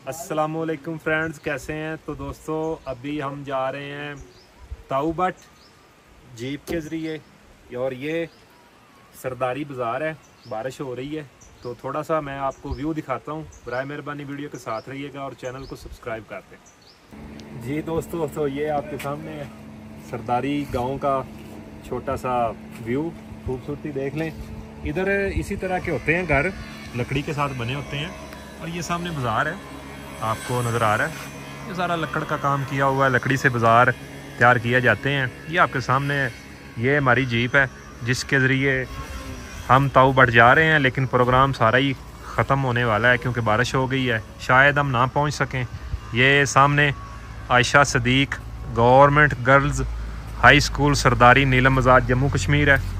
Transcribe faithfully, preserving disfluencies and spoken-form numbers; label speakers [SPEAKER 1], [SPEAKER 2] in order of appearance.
[SPEAKER 1] अस्सलामुअलैकुम फ्रेंड्स, कैसे हैं? तो दोस्तों अभी हम जा रहे हैं ताऊ बट जीप के ज़रिए और ये सरदारी बाज़ार है। बारिश हो रही है तो थोड़ा सा मैं आपको व्यू दिखाता हूँ। बराए मेहरबानी वीडियो के साथ रहिएगा और चैनल को सब्सक्राइब कर दें। जी दोस्तों, तो ये आपके सामने सरदारी गांव का छोटा सा व्यू, खूबसूरती देख लें। इधर इसी तरह के होते हैं घर, लकड़ी के साथ बने होते हैं। और ये सामने बाज़ार है, आपको नज़र आ रहा है। ये सारा लकड़ का काम किया हुआ है, लकड़ी से बाज़ार तैयार किए जाते हैं। ये आपके सामने ये हमारी जीप है जिसके ज़रिए हम ताऊ बट जा रहे हैं, लेकिन प्रोग्राम सारा ही ख़त्म होने वाला है क्योंकि बारिश हो गई है, शायद हम ना पहुंच सकें। ये सामने Ayesha Sadiq government girls high school Sardari Neelam Azad Jammu Kashmir है।